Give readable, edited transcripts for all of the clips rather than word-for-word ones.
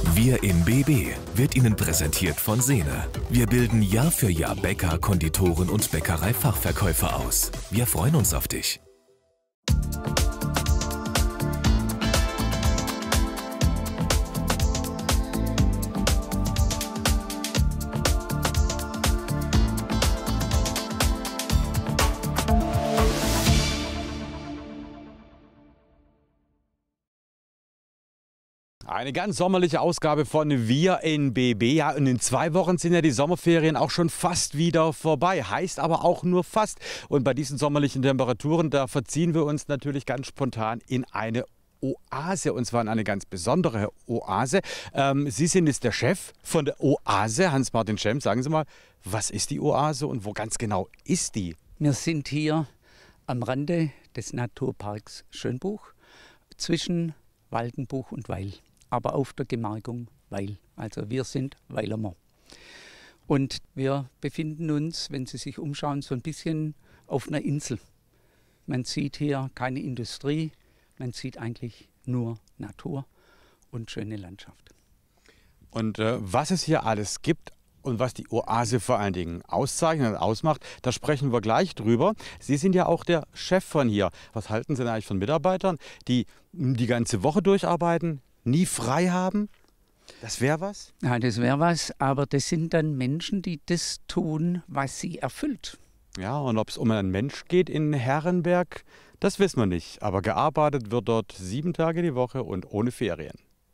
Wir in BB wird Ihnen präsentiert von Sehne. Wir bilden Jahr für Jahr Bäcker, Konditoren und Bäckereifachverkäufer aus. Wir freuen uns auf dich. Eine ganz sommerliche Ausgabe von Wir in BB. Ja, und in 2 Wochen sind ja die Sommerferien auch schon fast wieder vorbei. Heißt aber auch nur fast. Und bei diesen sommerlichen Temperaturen, da verziehen wir uns natürlich ganz spontan in eine Oase, und zwar in eine ganz besondere Oase. Sie sind jetzt der Chef von der Oase, Hans-Martin Schemp. Sagen Sie mal, was ist die Oase und wo ganz genau ist die? Wir sind hier am Rande des Naturparks Schönbuch zwischen Waldenbuch und Weil. Aber auf der Gemarkung Weil. Also wir sind Weilermer. Und wir befinden uns, wenn Sie sich umschauen, so ein bisschen auf einer Insel. Man sieht hier keine Industrie, man sieht eigentlich nur Natur und schöne Landschaft. Und was es hier alles gibt und was die Oase vor allen Dingen auszeichnet und ausmacht, da sprechen wir gleich drüber. Sie sind ja auch der Chef von hier. Was halten Sie denn eigentlich von Mitarbeitern, die die ganze Woche durcharbeiten, nie frei haben? Das wäre was? Ja, das wäre was, aber das sind dann Menschen, die das tun, was sie erfüllt. Ja, und ob es um einen Mensch geht in Herrenberg, das wissen wir nicht. Aber gearbeitet wird dort 7 Tage die Woche und ohne Ferien.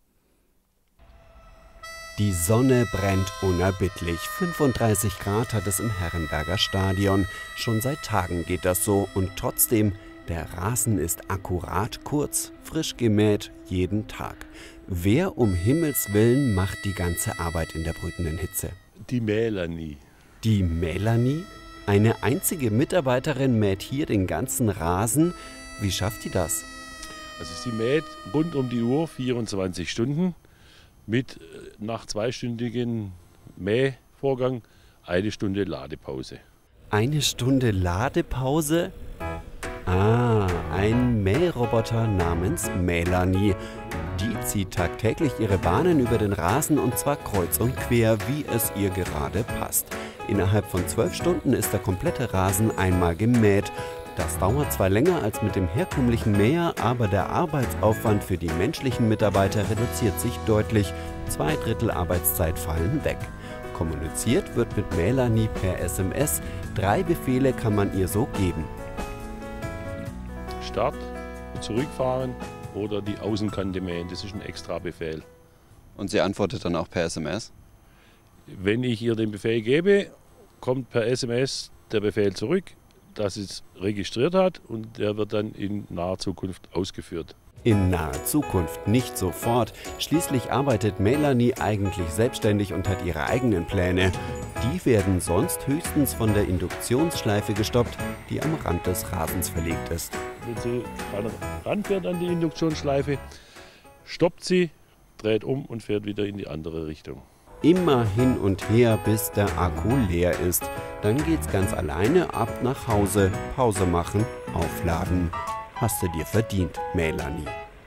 Die Sonne brennt unerbittlich. 35 Grad hat es im Herrenberger Stadion. Schon seit Tagen geht das so und trotzdem, der Rasen ist akkurat kurz, frisch gemäht, jeden Tag. Wer um Himmels Willen macht die ganze Arbeit in der brütenden Hitze? Die Melanie. Die Melanie? Eine einzige Mitarbeiterin mäht hier den ganzen Rasen. Wie schafft die das? Also sie mäht rund um die Uhr 24 Stunden mit nach 2-stündigen Mähvorgang 1 Stunde Ladepause. 1 Stunde Ladepause? Ah, ein Mähroboter namens Melanie. Die zieht tagtäglich ihre Bahnen über den Rasen und zwar kreuz und quer, wie es ihr gerade passt. Innerhalb von 12 Stunden ist der komplette Rasen einmal gemäht. Das dauert zwar länger als mit dem herkömmlichen Mäher, aber der Arbeitsaufwand für die menschlichen Mitarbeiter reduziert sich deutlich. 2/3 Arbeitszeit fallen weg. Kommuniziert wird mit Melanie per SMS. 3 Befehle kann man ihr so geben. Start, zurückfahren oder die Außenkante mähen, das ist ein extra Befehl. Und sie antwortet dann auch per SMS? Wenn ich ihr den Befehl gebe, kommt per SMS der Befehl zurück, dass es registriert hat und der wird dann in naher Zukunft ausgeführt. In naher Zukunft, nicht sofort. Schließlich arbeitet Melanie eigentlich selbstständig und hat ihre eigenen Pläne. Die werden sonst höchstens von der Induktionsschleife gestoppt, die am Rand des Rasens verlegt ist. Wenn sie ranfährt an die Induktionsschleife, stoppt sie, dreht um und fährt wieder in die andere Richtung. Immer hin und her, bis der Akku leer ist. Dann geht's ganz alleine ab nach Hause, Pause machen, aufladen. Hast du dir verdient, Melanie.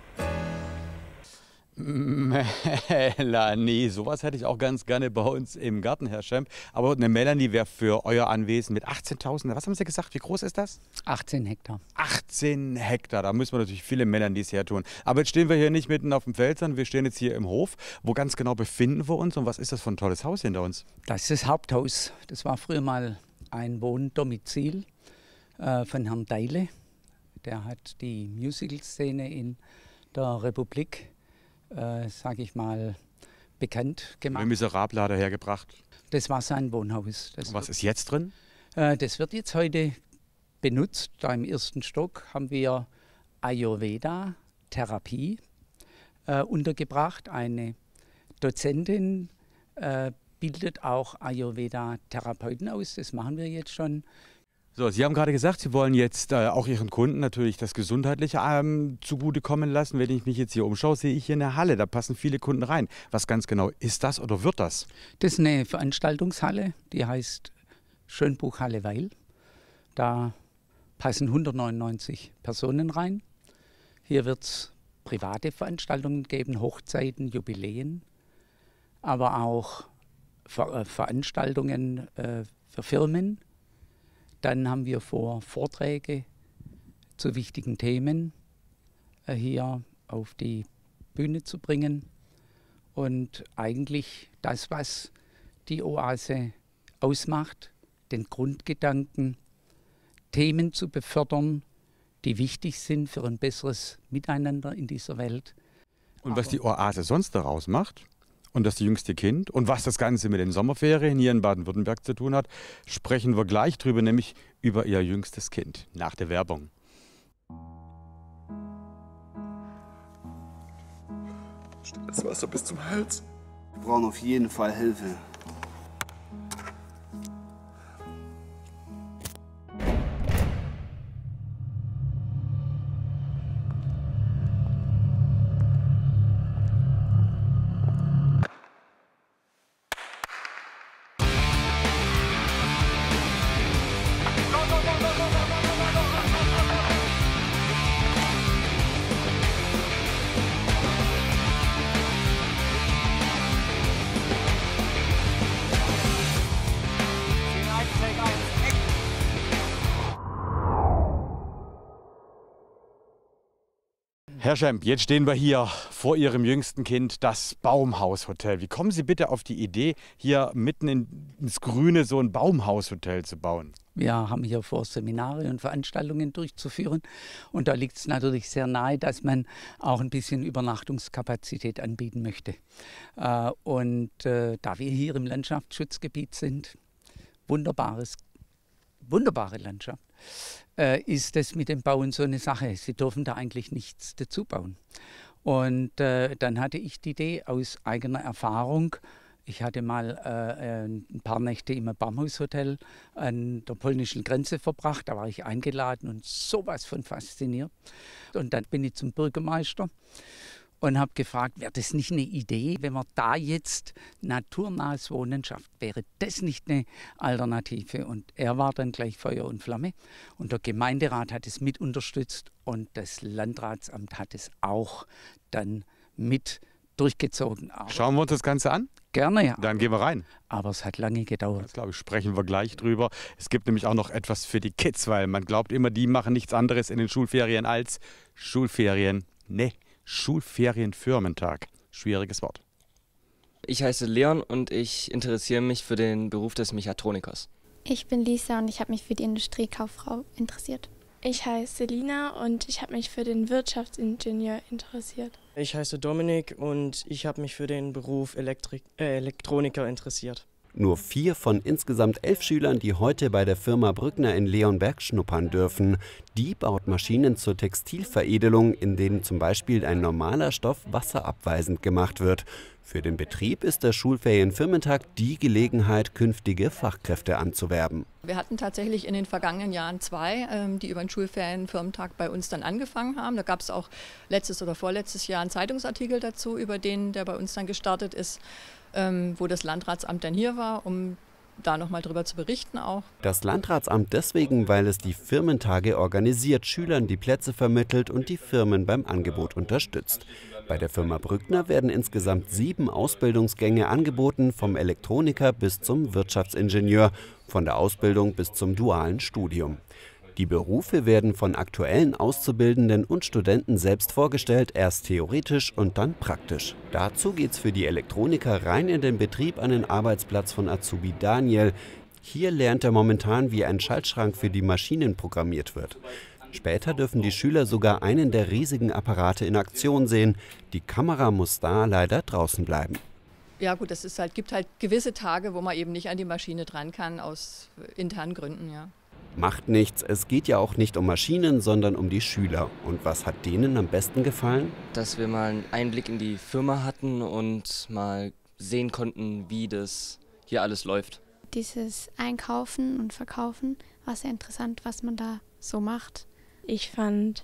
Melanie, sowas hätte ich auch ganz gerne bei uns im Garten, Herr Schemp. Aber eine Melanie wäre für euer Anwesen mit 18.000, was haben Sie gesagt, wie groß ist das? 18 Hektar. 18 Hektar, da müssen wir natürlich viele Melanies her tun. Aber jetzt stehen wir hier nicht mitten auf dem Feld, sondern wir stehen jetzt hier im Hof. Wo ganz genau befinden wir uns und was ist das für ein tolles Haus hinter uns? Das ist das Haupthaus. Das war früher mal ein Wohndomizil von Herrn Deile. Der hat die Musical-Szene in der Republik, sage ich mal, bekannt gemacht. Ein Miserable hat er hergebracht. Das war sein Wohnhaus. Und was ist jetzt drin? Das wird jetzt heute benutzt. Da im 1. Stock haben wir Ayurveda-Therapie untergebracht. Eine Dozentin bildet auch Ayurveda-Therapeuten aus. Das machen wir jetzt schon. So, Sie haben gerade gesagt, Sie wollen jetzt auch Ihren Kunden natürlich das Gesundheitliche zugutekommen lassen. Wenn ich mich jetzt hier umschaue, sehe ich hier eine Halle. Da passen viele Kunden rein. Was ganz genau ist das oder wird das? Das ist eine Veranstaltungshalle, die heißt Schönbuchhalle Weil. Da passen 199 Personen rein. Hier wird es private Veranstaltungen geben, Hochzeiten, Jubiläen, aber auch Veranstaltungen für Firmen. Dann haben wir vor, Vorträge zu wichtigen Themen hier auf die Bühne zu bringen. Und eigentlich das, was die Oase ausmacht, den Grundgedanken, Themen zu befördern, die wichtig sind für ein besseres Miteinander in dieser Welt. Und was die Oase sonst daraus macht und das jüngste Kind und was das Ganze mit den Sommerferien hier in Baden-Württemberg zu tun hat, sprechen wir gleich drüber, nämlich über ihr jüngstes Kind nach der Werbung. Steht das Wasser bis zum Hals? Wir brauchen auf jeden Fall Hilfe. Herr Schemp, jetzt stehen wir hier vor Ihrem jüngsten Kind, das Baumhaushotel. Wie kommen Sie bitte auf die Idee, hier mitten ins Grüne so ein Baumhaushotel zu bauen? Wir haben hier vor, Seminare und Veranstaltungen durchzuführen. Und da liegt es natürlich sehr nahe, dass man auch ein bisschen Übernachtungskapazität anbieten möchte. Da wir hier im Landschaftsschutzgebiet sind, wunderbare Landschaft, ist es mit dem Bauen so eine Sache. Sie dürfen da eigentlich nichts dazu bauen. Und dann hatte ich die Idee aus eigener Erfahrung. Ich hatte mal ein paar Nächte im Baumhaushotel an der polnischen Grenze verbracht. Da war ich eingeladen und sowas von fasziniert. Und dann bin ich zum Bürgermeister und habe gefragt, wäre das nicht eine Idee, wenn man da jetzt naturnahes Wohnen schafft? Wäre das nicht eine Alternative? Und er war dann gleich Feuer und Flamme. Und der Gemeinderat hat es mit unterstützt und das Landratsamt hat es auch dann mit durchgezogen. Aber Schauen wir uns das Ganze an? gerne, ja. Dann gehen wir rein. Aber es hat lange gedauert. Das, glaube ich, sprechen wir gleich drüber. Es gibt nämlich auch noch etwas für die Kids, weil man glaubt immer, die machen nichts anderes in den Schulferien als Schulferien. Nee, Schulferienfirmentag. Schwieriges Wort. Ich heiße Leon und ich interessiere mich für den Beruf des Mechatronikers. Ich bin Lisa und ich habe mich für die Industriekauffrau interessiert. Ich heiße Selina und ich habe mich für den Wirtschaftsingenieur interessiert. Ich heiße Dominik und ich habe mich für den Beruf Elektroniker interessiert. Nur 4 von insgesamt 11 Schülern, die heute bei der Firma Brückner in Leonberg schnuppern dürfen. Die baut Maschinen zur Textilveredelung, in denen zum Beispiel ein normaler Stoff wasserabweisend gemacht wird. Für den Betrieb ist der Schulferienfirmentag die Gelegenheit, künftige Fachkräfte anzuwerben. Wir hatten tatsächlich in den vergangenen Jahren 2, die über den Schulferienfirmentag bei uns dann angefangen haben. Da gab es auch letztes oder vorletztes Jahr einen Zeitungsartikel dazu, über den, der bei uns dann gestartet ist, wo das Landratsamt dann hier war, um da nochmal drüber zu berichten auch. Das Landratsamt deswegen, weil es die Firmentage organisiert, Schülern die Plätze vermittelt und die Firmen beim Angebot unterstützt. Bei der Firma Brückner werden insgesamt 7 Ausbildungsgänge angeboten, vom Elektroniker bis zum Wirtschaftsingenieur, von der Ausbildung bis zum dualen Studium. Die Berufe werden von aktuellen Auszubildenden und Studenten selbst vorgestellt, erst theoretisch und dann praktisch. Dazu geht's für die Elektroniker rein in den Betrieb an den Arbeitsplatz von Azubi Daniel. Hier lernt er momentan, wie ein Schaltschrank für die Maschinen programmiert wird. Später dürfen die Schüler sogar einen der riesigen Apparate in Aktion sehen. Die Kamera muss da leider draußen bleiben. Ja gut, gibt halt gewisse Tage, wo man eben nicht an die Maschine dran kann, aus internen Gründen, ja. Macht nichts, es geht ja auch nicht um Maschinen, sondern um die Schüler. Und was hat denen am besten gefallen? Dass wir mal einen Einblick in die Firma hatten und mal sehen konnten, wie das hier alles läuft. Dieses Einkaufen und Verkaufen war sehr interessant, was man da so macht. Ich fand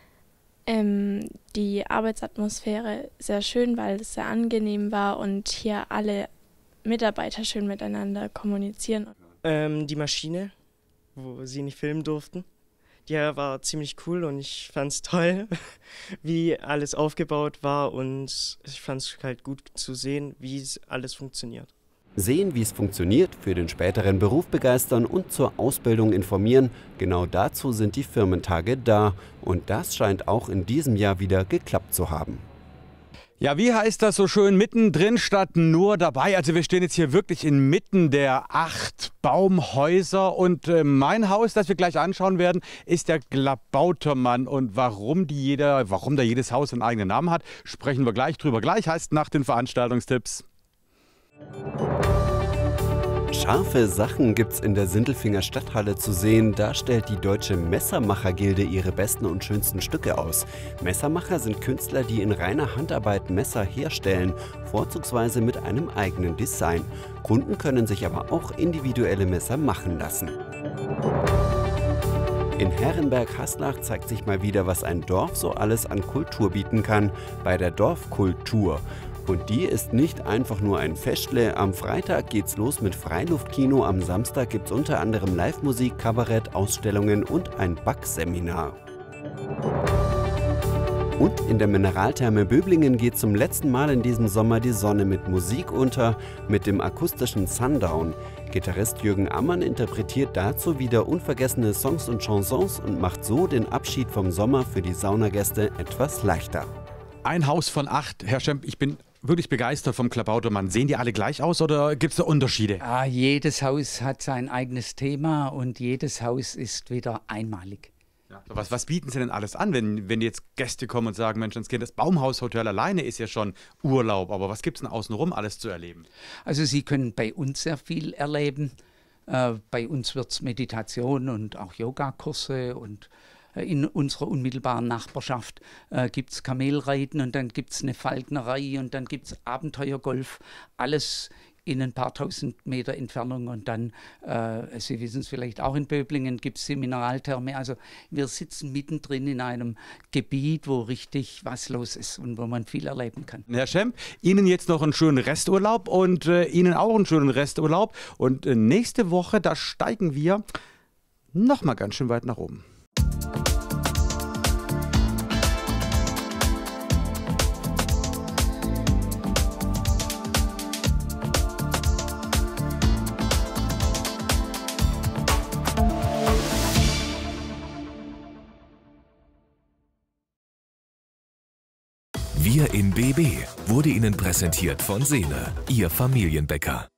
die Arbeitsatmosphäre sehr schön, weil es sehr angenehm war und hier alle Mitarbeiter schön miteinander kommunizieren. Die Maschine, wo sie nicht filmen durften, Der war ziemlich cool und ich fand es toll, wie alles aufgebaut war und ich fand es halt gut zu sehen, wie es alles funktioniert. Sehen, wie es funktioniert, für den späteren Beruf begeistern und zur Ausbildung informieren. Genau dazu sind die Firmentage da. Und das scheint auch in diesem Jahr wieder geklappt zu haben. Ja, wie heißt das so schön, mittendrin statt nur dabei? Also wir stehen jetzt hier wirklich inmitten der 8 Baumhäuser und mein Haus, das wir gleich anschauen werden, ist der Klabautermann. Und warum da jedes Haus einen eigenen Namen hat, sprechen wir gleich drüber. Gleich heißt nach den Veranstaltungstipps. Scharfe Sachen gibt's in der Sindelfinger Stadthalle zu sehen. Da stellt die Deutsche Messermacher-Gilde ihre besten und schönsten Stücke aus. Messermacher sind Künstler, die in reiner Handarbeit Messer herstellen, vorzugsweise mit einem eigenen Design. Kunden können sich aber auch individuelle Messer machen lassen. In Herrenberg-Haslach zeigt sich mal wieder, was ein Dorf so alles an Kultur bieten kann, bei der Dorfkultur. Und die ist nicht einfach nur ein Festle. Am Freitag geht's los mit Freiluftkino, am Samstag gibt's unter anderem Live-Musik, Kabarett, Ausstellungen und ein Backseminar. Und in der Mineraltherme Böblingen geht zum letzten Mal in diesem Sommer die Sonne mit Musik unter, mit dem akustischen Sundown. Gitarrist Jürgen Ammann interpretiert dazu wieder unvergessene Songs und Chansons und macht so den Abschied vom Sommer für die Saunagäste etwas leichter. Ein Haus von 8. Herr Schemp, ich bin wirklich begeistert vom Klabautermann. Sehen die alle gleich aus oder gibt es da Unterschiede? Ja, jedes Haus hat sein eigenes Thema und jedes Haus ist wieder einmalig. Ja. Was bieten Sie denn alles an, wenn jetzt Gäste kommen und sagen, Mensch, das Baumhaushotel alleine ist ja schon Urlaub, aber was gibt es denn außenrum alles zu erleben? Also Sie können bei uns sehr viel erleben. Bei uns wird es Meditation und auch Yogakurse und in unserer unmittelbaren Nachbarschaft gibt es Kamelreiten und dann gibt es eine Falknerei und dann gibt es Abenteuergolf, alles in ein paar tausend Meter Entfernung und dann, Sie wissen es vielleicht auch, in Böblingen gibt es die Mineraltherme. Also wir sitzen mittendrin in einem Gebiet, wo richtig was los ist und wo man viel erleben kann. Herr Schemp, Ihnen jetzt noch einen schönen Resturlaub und Ihnen auch einen schönen Resturlaub. Und nächste Woche, da steigen wir noch mal ganz schön weit nach oben. Wir in BB wurde Ihnen präsentiert von Sene, Ihr Familienbäcker.